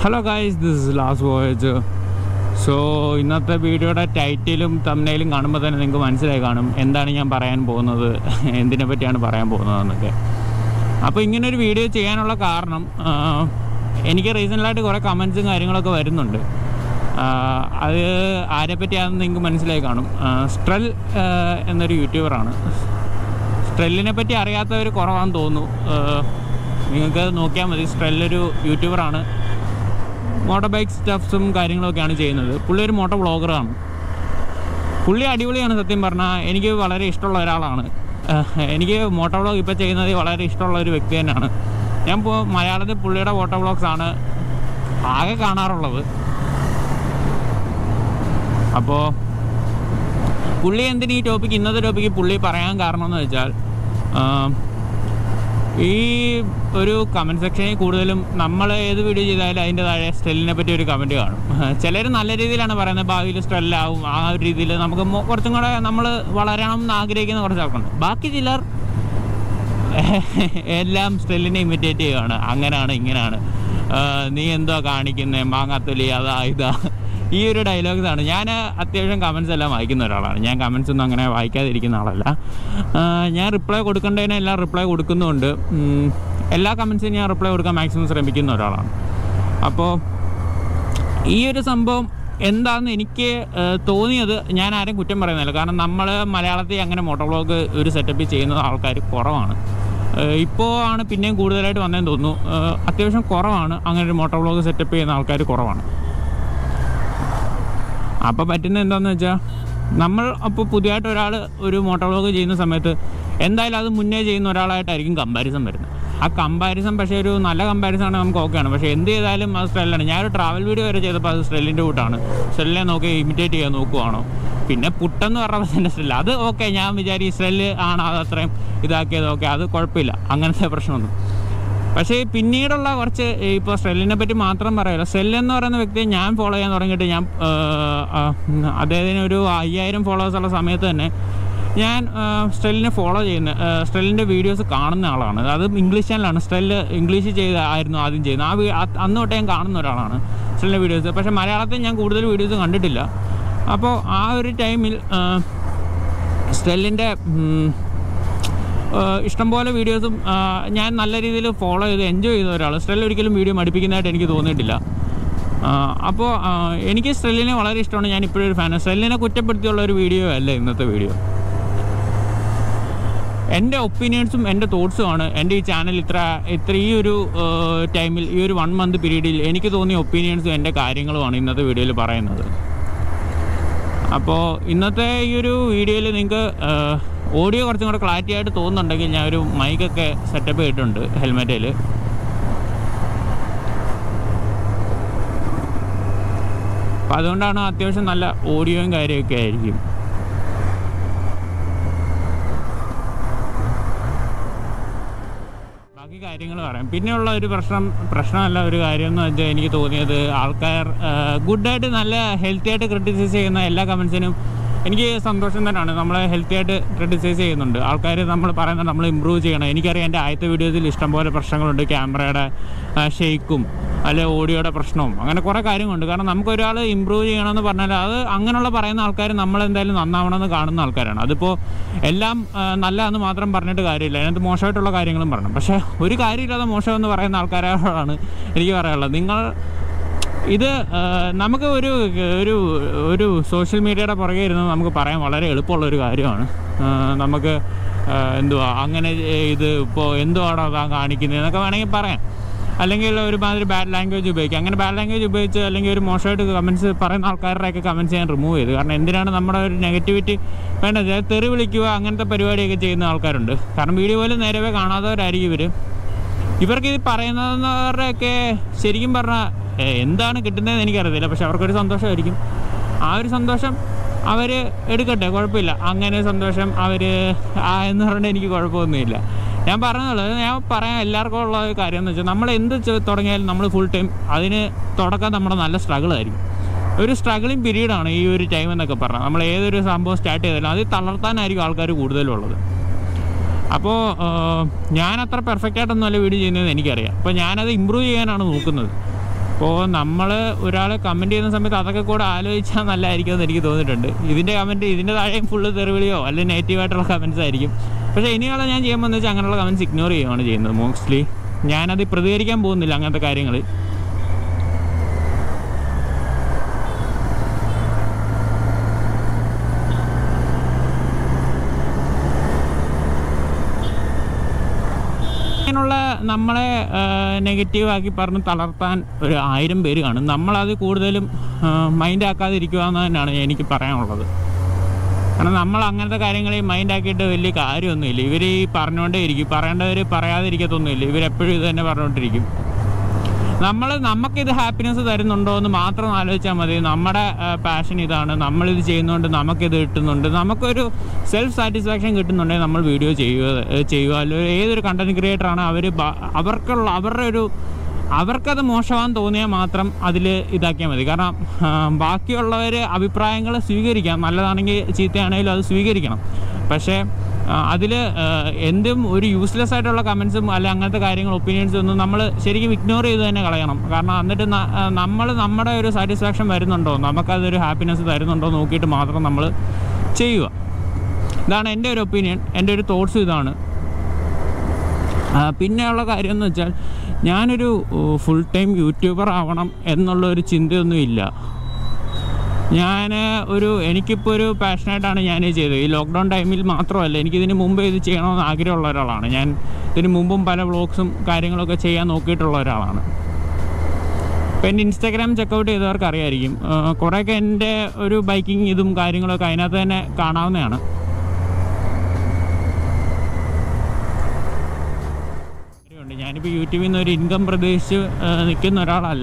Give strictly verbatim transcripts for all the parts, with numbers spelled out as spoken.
Hello guys, this is Last Voyager. So ഇന്നത്തെ വീഡിയോയുടെ ടൈറ്റിലും തംബ്നെയിലും കാണുമ്പോൾ തന്നെ നിങ്ങൾക്ക് മനസ്സിലായി കാണും എന്താണ് ഞാൻ പറയാൻ പോകുന്നത്, എന്തിനെ പറ്റിയാണ് പറയാൻ പോകുന്നതെന്നൊക്കെ. അപ്പോൾ ഇങ്ങനൊരു വീഡിയോ ചെയ്യാനുള്ള കാരണം എനിക്ക് റീസണലായിട്ട് കുറേ കമൻസും കാര്യങ്ങളൊക്കെ വരുന്നുണ്ട്. അത് ആരെ പറ്റിയാണെന്ന് നിങ്ങൾക്ക് മനസ്സിലായി കാണും. സ്ട്രെൽ എന്നൊരു യൂട്യൂബറാണ്. സ്ട്രെല്ലിനെ പറ്റി അറിയാത്തവർ കുറവാണെന്ന് തോന്നുന്നു. നിങ്ങൾക്ക് നോക്കിയാൽ മതി. സ്ട്രെല്ലൊരു യൂട്യൂബറാണ്. മോട്ടോർ ബൈക്ക് സ്റ്റഫ്സും കാര്യങ്ങളൊക്കെയാണ് ചെയ്യുന്നത്. പുള്ളി ഒരു മോട്ടോ വ്ളോഗറാണ്. പുള്ളി അടിപൊളിയാണ്. സത്യം പറഞ്ഞാൽ എനിക്ക് വളരെ ഇഷ്ടമുള്ള ഒരാളാണ്. എനിക്ക് മോട്ടോ വ്ളോഗ് ഇപ്പോൾ ചെയ്യുന്നത് വളരെ ഇഷ്ടമുള്ള ഒരു വ്യക്തി തന്നെയാണ്. ഞാൻ ഇപ്പോൾ മലയാളത്തിൽ പുള്ളിയുടെ മോട്ടോ വ്ളോഗ്സാണ് ആകെ കാണാറുള്ളത്. അപ്പോൾ പുള്ളി എന്തിന് ഈ ടോപ്പിക്ക് ഇന്നത്തെ ടോപ്പിക്ക് പുള്ളി പറയാൻ കാരണം എന്ന് വെച്ചാൽ, ഈ ഒരു കമൻറ്റ് സെക്ഷനിൽ കൂടുതലും നമ്മൾ ഏത് വീഡിയോ ചെയ്താലും അതിൻ്റെ താഴെ സ്ട്രെല്ലിനെ പറ്റി ഒരു കമൻറ്റ് കാണും. ചിലർ നല്ല രീതിയിലാണ് പറയുന്നത്, ഭാവിയിൽ സ്ട്രെല്ലാവും ആ ഒരു രീതിയിൽ നമുക്ക് കുറച്ചും കൂടെ നമ്മൾ വളരണം എന്ന് ആഗ്രഹിക്കുന്ന കുറച്ച് ആൾക്കുണ്ട്. ബാക്കി ചിലർ എല്ലാം സ്ട്രെല്ലിനെ ഇമിറ്റേറ്റ് ചെയ്യുകയാണ്. അങ്ങനെയാണ് ഇങ്ങനെയാണ്, നീ എന്തോ കാണിക്കുന്നത്, മാങ്ങാത്തൊലി അതാ ഇതാ, ഈ ഒരു ഡയലോഗ്സാണ്. ഞാൻ അത്യാവശ്യം കമൻസ് എല്ലാം വായിക്കുന്ന ഒരാളാണ്. ഞാൻ കമൻസ് ഒന്നും അങ്ങനെ വായിക്കാതിരിക്കുന്ന ആളല്ല. ഞാൻ റിപ്ലൈ കൊടുക്കേണ്ടതിനെല്ലാം റിപ്ലൈ കൊടുക്കുന്നുണ്ട്. എല്ലാ കമൻസിനും ഞാൻ റിപ്ലൈ കൊടുക്കാൻ മാക്സിമം ശ്രമിക്കുന്ന ഒരാളാണ്. അപ്പോൾ ഈ ഒരു സംഭവം എന്താണെന്ന് എനിക്ക് തോന്നിയത്, ഞാൻ ആരും കുറ്റം പറയുന്നില്ല. കാരണം നമ്മൾ മലയാളത്തിൽ അങ്ങനെ മോട്ടോ വ്ളോഗ് ഒരു സെറ്റപ്പിൽ ചെയ്യുന്ന ആൾക്കാർ കുറവാണ്. ഇപ്പോൾ ആണ് പിന്നെയും കൂടുതലായിട്ട് വന്നതെന്ന് തോന്നുന്നു. അത്യാവശ്യം കുറവാണ്, അങ്ങനെ ഒരു മോട്ടോ വ്ളോഗ് സെറ്റപ്പ് ചെയ്യുന്ന ആൾക്കാർ കുറവാണ്. അപ്പോൾ പറ്റുന്നത് എന്താണെന്ന് വെച്ചാൽ, നമ്മൾ അപ്പോൾ പുതിയതായിട്ട് ഒരാൾ ഒരു മോട്ടോ വ്ളോഗ് ചെയ്യുന്ന സമയത്ത് എന്തായാലും അത് മുന്നേ ചെയ്യുന്ന ഒരാളായിട്ടായിരിക്കും കമ്പാരിസൺ വരുന്നത്. ആ കമ്പാരിസൺ പക്ഷേ ഒരു നല്ല കമ്പാരിസൺ ആണെങ്കിൽ നമുക്ക് ഓക്കെയാണ്. പക്ഷേ എന്ത് ചെയ്താലും അത് സ്ട്രെല്ലാണ്. ഞാനൊരു ട്രാവൽ വീഡിയോ വരെ ചെയ്തപ്പോൾ അത് സ്ട്രെല്ലിൻ്റെ കൂട്ടാണ്. സ്ട്രെല്ലിനെ നോക്കി ഇമിറ്റേറ്റ് ചെയ്യാൻ നോക്കുവാണോ, പിന്നെ പുട്ടെന്ന് പറഞ്ഞപ്പോൾ തന്നെ സ്ട്രെല്ല്, അത് ഓക്കെ. ഞാൻ വിചാരിക്കും സ്ട്രെല്ല് ആണ് അത് അത്രയും ഇതാക്കിയത്, ഓക്കെ, അത് കുഴപ്പമില്ല, അങ്ങനത്തെ പ്രശ്നമൊന്നും. പക്ഷേ പിന്നീടുള്ള കുറച്ച്, ഇപ്പോൾ സ്ട്രെല്ലിനെ പറ്റി മാത്രം പറയില്ല. സ്ട്രെൽ എന്ന് പറയുന്ന വ്യക്തിയെ ഞാൻ ഫോളോ ചെയ്യാൻ തുടങ്ങിയിട്ട്, ഞാൻ അദ്ദേഹത്തിന് ഒരു അയ്യായിരം ഫോളോവേഴ്സുള്ള സമയത്ത് തന്നെ ഞാൻ സ്ട്രെല്ലിനെ ഫോളോ ചെയ്യുന്ന, സ്ട്രെല്ലിൻ്റെ വീഡിയോസ് കാണുന്ന ആളാണ്. അത് ഇംഗ്ലീഷ് ചാനലാണ്. സ്ട്രെല്ല് ഇംഗ്ലീഷ് ചെയ്ത് ആയിരുന്നു ആദ്യം ചെയ്യുന്നത്. ആ അന്ന് തൊട്ടേ ഞാൻ കാണുന്ന ഒരാളാണ് സ്ട്രെല്ലിൻ്റെ വീഡിയോസ്. പക്ഷേ മലയാളത്തിൽ ഞാൻ കൂടുതൽ വീഡിയോസ് കണ്ടിട്ടില്ല. അപ്പോൾ ആ ഒരു ടൈമിൽ സ്ട്രെല്ലിൻ്റെ ഇഷ്ടംപോലെ വീഡിയോസും ഞാൻ നല്ല രീതിയിൽ ഫോളോ ചെയ്ത് എൻജോയ് ചെയ്ത ഒരാൾ. സ്ട്രെൽ ഒരിക്കലും വീഡിയോ മടുപ്പിക്കുന്നതായിട്ട് എനിക്ക് തോന്നിയിട്ടില്ല. അപ്പോൾ എനിക്ക് സ്ട്രെല്ലിനെ വളരെ ഇഷ്ടമാണ്. ഞാൻ ഇപ്പോഴും ഒരു ഫാനാണ്. സ്ട്രെല്ലിനെ കുറ്റപ്പെടുത്തിയുള്ള ഒരു വീഡിയോ അല്ല ഇന്നത്തെ വീഡിയോ. എൻ്റെ ഒപ്പീനിയൻസും എൻ്റെ തോട്ട്സുമാണ് എൻ്റെ ഈ ചാനൽ ഇത്ര ഇത്ര ഈ ഒരു ടൈമിൽ, ഈ ഒരു വൺ മന്ത് പീരീഡിൽ എനിക്ക് തോന്നിയ ഒപ്പീനിയൻസും എൻ്റെ കാര്യങ്ങളുമാണ് ഇന്നത്തെ വീഡിയോയിൽ പറയുന്നത്. അപ്പോൾ ഇന്നത്തെ ഈ ഒരു വീഡിയോയിൽ നിങ്ങൾക്ക് ഓഡിയോ കുറച്ചും കൂടെ ക്ലാരിറ്റി ആയിട്ട് തോന്നുന്നുണ്ടെങ്കിൽ ഞാൻ ഒരു മൈക്കൊക്കെ സെറ്റപ്പ് ചെയ്തിട്ടുണ്ട് ഹെൽമെറ്റിൽ. അപ്പം അതുകൊണ്ടാണ് അത്യാവശ്യം നല്ല ഓഡിയോയും കാര്യമൊക്കെ ആയിരിക്കും. ബാക്കി കാര്യങ്ങൾ പറയാം. പിന്നെയുള്ള ഒരു പ്രശ്നം പ്രശ്നമല്ല ഒരു കാര്യം എന്ന് വെച്ചാൽ, എനിക്ക് തോന്നിയത് ആൾക്കാർ ഗുഡായിട്ട് നല്ല ഹെൽത്തി ആയിട്ട് ക്രിട്ടിസൈസ് ചെയ്യുന്ന എല്ലാ കമൻസിനും എനിക്ക് സന്തോഷം തന്നെയാണ്. നമ്മളെ ഹെൽത്തി ആയിട്ട് ക്രിട്ടിസൈസ് ചെയ്യുന്നുണ്ട് ആൾക്കാർ. നമ്മൾ പറയുന്നത് നമ്മൾ ഇമ്പ്രൂവ് ചെയ്യണം. എനിക്കറിയാം എൻ്റെ ആദ്യത്തെ വീഡിയോസിൽ ഇഷ്ടംപോലെ പ്രശ്നങ്ങളുണ്ട്. ക്യാമറയുടെ ഷെയ്ക്കും അല്ലെ ഓഡിയോയുടെ പ്രശ്നവും, അങ്ങനെ കുറേ കാര്യങ്ങളുണ്ട്. കാരണം നമുക്കൊരാൾ ഇമ്പ്രൂവ് ചെയ്യണമെന്ന് പറഞ്ഞാൽ അത് അങ്ങനെയുള്ള പറയുന്ന ആൾക്കാർ നമ്മളെന്തായാലും നന്നാവണമെന്ന് കാണുന്ന ആൾക്കാരാണ്. അതിപ്പോൾ എല്ലാം നല്ലതെന്ന് മാത്രം പറഞ്ഞിട്ട് കാര്യമില്ല, അതിനകത്ത് മോശമായിട്ടുള്ള കാര്യങ്ങളും പറയണം. പക്ഷേ ഒരു കാര്യമില്ലാതെ മോശമെന്ന് പറയുന്ന ആൾക്കാരോടാണ് എനിക്ക് പറയാനുള്ളത്. നിങ്ങൾ ഇത് നമുക്ക് ഒരു ഒരു ഒരു സോഷ്യൽ മീഡിയയുടെ പുറകെ ഇരുന്ന് നമുക്ക് പറയാൻ വളരെ എളുപ്പമുള്ളൊരു കാര്യമാണ്. നമുക്ക് എന്തുവാ അങ്ങനെ ഇത് ഇപ്പോൾ എന്തുവാണോ താൻ കാണിക്കുന്നത് എന്നൊക്കെ വേണമെങ്കിൽ പറയാം. അല്ലെങ്കിൽ ഒരുമാതിരി ബാഡ് ലാംഗ്വേജ് ഉപയോഗിക്കുക. അങ്ങനെ ബാഡ് ലാംഗ്വേജ് ഉപയോഗിച്ച് അല്ലെങ്കിൽ ഒരു മോശമായിട്ട് കമൻറ്റ്സ് പറയുന്ന ആൾക്കാരുടെയൊക്കെ കമൻറ്റ്സ് ഞാൻ റിമൂവ് ചെയ്തു. കാരണം എന്തിനാണ് നമ്മുടെ ഒരു നെഗറ്റിവിറ്റി വേണ്ടത്? തെറി വിളിക്കുക അങ്ങനത്തെ പരിപാടിയൊക്കെ ചെയ്യുന്ന ആൾക്കാരുണ്ട്. കാരണം വീഡിയോ പോലും നേരവേ കാണാത്തവരായിരിക്കും ഇവർ. ഇവർക്ക് ഇത് പറയുന്നവരുടെയൊക്കെ ശരിക്കും പറഞ്ഞാൽ എന്താണ് കിട്ടുന്നതെന്ന് എനിക്കറിയത്തില്ല. പക്ഷെ അവർക്കൊരു സന്തോഷമായിരിക്കും. ആ ഒരു സന്തോഷം അവർ എടുക്കട്ടെ, കുഴപ്പമില്ല. അങ്ങനെ സന്തോഷം അവർ ആ എന്ന് പറഞ്ഞാൽ എനിക്ക് കുഴപ്പമൊന്നുമില്ല. ഞാൻ പറഞ്ഞുള്ളത്, ഞാൻ പറയാൻ എല്ലാവർക്കും ഉള്ള ഒരു കാര്യം എന്ന് വെച്ചാൽ, നമ്മൾ എന്ത് തുടങ്ങിയാലും നമ്മൾ ഫുൾ ടൈം അതിന് തുടക്കം നമ്മുടെ നല്ല സ്ട്രഗിളായിരിക്കും. ഒരു സ്ട്രഗിളിങ് പീരീഡാണ് ഈ ഒരു ടൈം എന്നൊക്കെ പറഞ്ഞാൽ. നമ്മൾ ഏതൊരു സംഭവം സ്റ്റാർട്ട് ചെയ്താലും അത് തളർത്താനായിരിക്കും ആൾക്കാർ കൂടുതലുള്ളത്. അപ്പോൾ ഞാൻ അത്ര പെർഫെക്റ്റ് ആയിട്ടൊന്നുമല്ല വീഡിയോ ചെയ്യുന്നത് എനിക്കറിയാം. അപ്പോൾ ഞാനത് ഇമ്പ്രൂവ് ചെയ്യാനാണ് നോക്കുന്നത്. അപ്പോൾ നമ്മൾ ഒരാൾ കമൻറ്റ് ചെയ്യുന്ന സമയത്ത് അതൊക്കെ കൂടെ ആലോചിച്ചാൽ നല്ലതായിരിക്കുമെന്ന് എനിക്ക് തോന്നിയിട്ടുണ്ട്. ഇതിൻ്റെ കമൻറ്റ് ഇതിൻ്റെ താഴെയും ഫുള്ള് തെറിവിളിയോ അല്ലെങ്കിൽ നെഗറ്റീവായിട്ടുള്ള കമൻറ്റ്സ് ആയിരിക്കും. പക്ഷേ ഇനിയുള്ള ഞാൻ ചെയ്യുമ്പോൾ എന്ന് വെച്ചാൽ അങ്ങനെയുള്ള കമൻറ്റ്സ് ഇഗ്നോർ ചെയ്യുകയാണ് ചെയ്യുന്നത്. മോസ്റ്റ്ലി ഞാനത് പ്രതികരിക്കാൻ പോകുന്നില്ല അങ്ങനത്തെ കാര്യങ്ങൾ. അങ്ങനെയുള്ള നമ്മളെ നെഗറ്റീവാക്കി പറഞ്ഞ് തളർത്താൻ ഒരു ആയിരം പേര് കാണും. നമ്മളത് കൂടുതലും മൈൻഡ് ആക്കാതിരിക്കുക എന്ന് തന്നെയാണ് എനിക്ക് പറയാനുള്ളത്. കാരണം നമ്മൾ അങ്ങനത്തെ കാര്യങ്ങളിൽ മൈൻഡ് ആക്കിയിട്ട് വലിയ കാര്യമൊന്നുമില്ല. ഇവർ ഈ പറഞ്ഞുകൊണ്ടേ ഇരിക്കും, പറയേണ്ടവർ പറയാതിരിക്കത്തൊന്നുമില്ല. ഇവരെപ്പോഴും ഇത് തന്നെ പറഞ്ഞുകൊണ്ടിരിക്കും. നമ്മൾ നമുക്കിത് ഹാപ്പിനെസ് തരുന്നുണ്ടോ എന്ന് മാത്രം ആലോചിച്ചാൽ മതി. നമ്മുടെ പാഷൻ ഇതാണ്, നമ്മളിത് ചെയ്യുന്നതുകൊണ്ട് നമുക്കിത് കിട്ടുന്നുണ്ട്, നമുക്കൊരു സെൽഫ് സാറ്റിസ്ഫാക്ഷൻ കിട്ടുന്നുണ്ടെങ്കിൽ നമ്മൾ വീഡിയോ ചെയ്യുക ചെയ്യുക അല്ലെങ്കിൽ ഏതൊരു കണ്ടൻറ് ക്രിയേറ്ററാണ് അവർ അവർക്കുള്ള അവരുടെ ഒരു അവർക്കത് മോശമാണെന്ന് തോന്നിയാൽ മാത്രം അതിൽ ഇതാക്കിയാൽ മതി. കാരണം ബാക്കിയുള്ളവർ അഭിപ്രായങ്ങൾ സ്വീകരിക്കാം, നല്ലതാണെങ്കിൽ ചീത്തയാണെങ്കിലും അത് സ്വീകരിക്കണം. പക്ഷേ അതിൽ എന്തും ഒരു യൂസ്ലെസ് ആയിട്ടുള്ള കമൻസും അല്ല അങ്ങനത്തെ കാര്യങ്ങൾ ഒപ്പീനിയൻസും ഒന്നും നമ്മൾ ശരിക്കും ഇഗ്നോർ ചെയ്ത് തന്നെ കളയണം. കാരണം എന്നിട്ട് നമ്മൾ നമ്മുടെ ഒരു സാറ്റിസ്ഫാക്ഷൻ വരുന്നുണ്ടോ, നമുക്കതൊരു ഹാപ്പിനെസ് തരുന്നുണ്ടോ നോക്കിയിട്ട് മാത്രം നമ്മൾ ചെയ്യുക. ഇതാണ് എൻ്റെ ഒരു ഒപ്പീനിയൻ, എൻ്റെ ഒരു തോട്ട്സും ഇതാണ്. പിന്നെയുള്ള കാര്യം എന്ന് വെച്ചാൽ ഞാനൊരു ഫുൾ ടൈം യൂട്യൂബർ ആവണം എന്നുള്ളൊരു ചിന്തയൊന്നുമില്ല. ഞാൻ ഒരു എനിക്കിപ്പോൾ ഒരു പാഷനായിട്ടാണ് ഞാൻ ചെയ്തത്. ഈ ലോക്ക്ഡൗൺ ടൈമിൽ മാത്രമല്ല, എനിക്കിതിന് മുമ്പ് ഇത് ചെയ്യണമെന്ന് ആഗ്രഹമുള്ള ഒരാളാണ് ഞാൻ. ഇതിന് മുമ്പും പല വ്ളോഗ്സും കാര്യങ്ങളൊക്കെ ചെയ്യാൻ നോക്കിയിട്ടുള്ള ഒരാളാണ്. അപ്പോൾ എൻ്റെ ഇൻസ്റ്റാഗ്രാം ചെക്കൗട്ട് ചെയ്തവർക്ക് അറിയായിരിക്കും, കുറേയൊക്കെ എൻ്റെ ഒരു ബൈക്കിങ് ഇതും കാര്യങ്ങളൊക്കെ അതിനകത്ത് തന്നെ കാണാവുന്നതാണ്. ഞാനിപ്പോൾ യൂട്യൂബിൽ നിന്ന് ഒരു ഇൻകം പ്രതീക്ഷിച്ച് നിൽക്കുന്ന ഒരാളല്ല.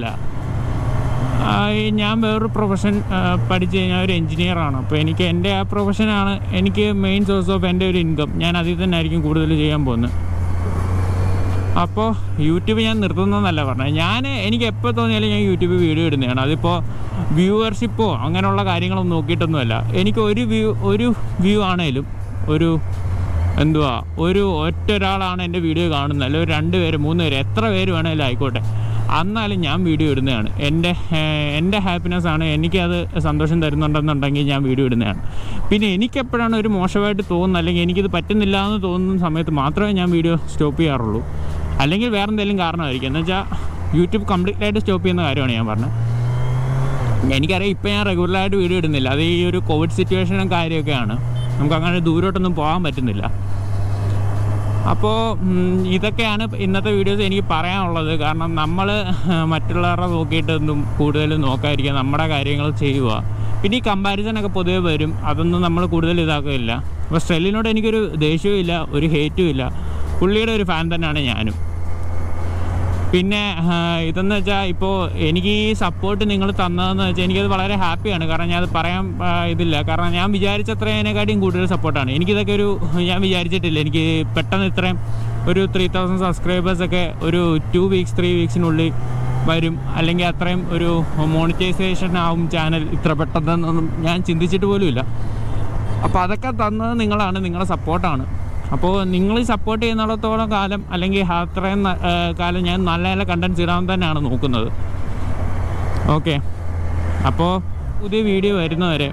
ഞാൻ വേറൊരു പ്രൊഫഷൻ പഠിച്ച് കഴിഞ്ഞാൽ ഒരു എൻജിനീയറാണ്. അപ്പോൾ എനിക്ക് എൻ്റെ ആ പ്രൊഫഷനാണ് എനിക്ക് മെയിൻ സോഴ്സ് ഓഫ് എൻ്റെ ഒരു ഇൻകം. ഞാൻ അതിൽ തന്നെ ആയിരിക്കും കൂടുതൽ ചെയ്യാൻ പോകുന്നത്. അപ്പോൾ യൂട്യൂബ് ഞാൻ നിർത്തുന്നതെന്നല്ല പറഞ്ഞത്. ഞാൻ എനിക്ക് എപ്പോൾ തോന്നിയാലും ഞാൻ യൂട്യൂബിൽ വീഡിയോ ഇടുന്നതാണ്. അതിപ്പോൾ വ്യൂവർഷിപ്പോ അങ്ങനെയുള്ള കാര്യങ്ങളൊന്നും നോക്കിയിട്ടൊന്നുമല്ല. എനിക്ക് ഒരു വ്യൂ ഒരു വ്യൂ ആണേലും ഒരു എന്തുവാ ഒരു ഒറ്റ ഒരാളാണ് എൻ്റെ വീഡിയോ കാണുന്നത്, അല്ലെങ്കിൽ ഒരു രണ്ട് പേര് മൂന്ന് പേര് എത്ര പേര് വേണമെങ്കിലും ആയിക്കോട്ടെ, എന്നാലും ഞാൻ വീഡിയോ ഇടുന്നതാണ്. എൻ്റെ എൻ്റെ ഹാപ്പിനെസ്സാണ്, എനിക്കത് സന്തോഷം തരുന്നുണ്ടെന്നുണ്ടെങ്കിൽ ഞാൻ വീഡിയോ ഇടുന്നതാണ്. പിന്നെ എനിക്കെപ്പോഴാണ് ഒരു മോശമായിട്ട് തോന്നുന്നത് അല്ലെങ്കിൽ എനിക്കിത് പറ്റുന്നില്ല എന്ന് തോന്നുന്ന സമയത്ത് മാത്രമേ ഞാൻ വീഡിയോ സ്റ്റോപ്പ് ചെയ്യാറുള്ളൂ. അല്ലെങ്കിൽ വേറെ എന്തെങ്കിലും കാരണമായിരിക്കും. എന്ന് വെച്ചാൽ യൂട്യൂബ് കംപ്ലീറ്റ് ആയിട്ട് സ്റ്റോപ്പ് ചെയ്യുന്ന കാര്യമാണ് ഞാൻ പറഞ്ഞത്. എനിക്കറിയാം ഇപ്പോൾ ഞാൻ റെഗുലറായിട്ട് വീഡിയോ ഇടുന്നില്ല, അത് ഈ ഒരു കോവിഡ് സിറ്റുവേഷനും കാര്യമൊക്കെയാണ്. നമുക്ക് അങ്ങനെ ദൂരോട്ടൊന്നും പോകാൻ പറ്റുന്നില്ല. അപ്പോൾ ഇതൊക്കെയാണ് ഇന്നത്തെ വീഡിയോസ് എനിക്ക് പറയാനുള്ളത്. കാരണം നമ്മൾ മറ്റുള്ളവരുടെ നോക്കിയിട്ടൊന്നും കൂടുതൽ നോക്കാതിരിക്കുക, നമ്മുടെ കാര്യങ്ങൾ ചെയ്യുക. പിന്നെ ഈ കമ്പാരിസനൊക്കെ പൊതുവെ വരും, അതൊന്നും നമ്മൾ കൂടുതൽ ഇതാക്കില്ല. അപ്പോൾ സ്ട്രെല്ലിനോട് എനിക്കൊരു ദേഷ്യവും ഇല്ല, ഒരു ഹേറ്റും ഇല്ല. പുള്ളിയുടെ ഒരു ഫാൻ തന്നെയാണ് ഞാനും. പിന്നെ ഇതെന്ന് വെച്ചാൽ ഇപ്പോൾ എനിക്ക് ഈ സപ്പോർട്ട് നിങ്ങൾ തന്നതെന്ന് വെച്ചാൽ എനിക്കത് വളരെ ഹാപ്പിയാണ്. കാരണം ഞാനത് പറയാൻ ഇതില്ല. കാരണം ഞാൻ വിചാരിച്ചത്ര അതിനെക്കാട്ടിയും കൂടുതൽ സപ്പോർട്ടാണ്. എനിക്കിതൊക്കെ ഒരു ഞാൻ വിചാരിച്ചിട്ടില്ല എനിക്ക് പെട്ടെന്ന് ഇത്രയും ഒരു ത്രീ തൗസൻഡ് സബ്സ്ക്രൈബേഴ്സൊക്കെ ഒരു ടു വീക്സ് ത്രീ വീക്സിനുള്ളിൽ വരും, അല്ലെങ്കിൽ അത്രയും ഒരു മോണിറ്റൈസേഷൻ ആവും ചാനൽ ഇത്ര പെട്ടെന്നൊന്നും ഞാൻ ചിന്തിച്ചിട്ട് പോലുമില്ല. അപ്പോൾ അതൊക്കെ തന്നത് നിങ്ങളാണ്, നിങ്ങളുടെ സപ്പോർട്ടാണ്. അപ്പോൾ നിങ്ങൾ സപ്പോർട്ട് ചെയ്യുന്നിടത്തോളം കാലം അല്ലെങ്കിൽ അത്രയും കാലം ഞാൻ നല്ല നല്ല കണ്ടൻറ്റ്സ് ഇടാൻ തന്നെയാണ് നോക്കുന്നത്. ഓക്കെ, അപ്പോൾ പുതിയ വീഡിയോ വരുന്നവരെ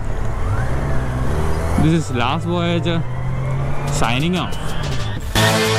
this is last voyage signing of.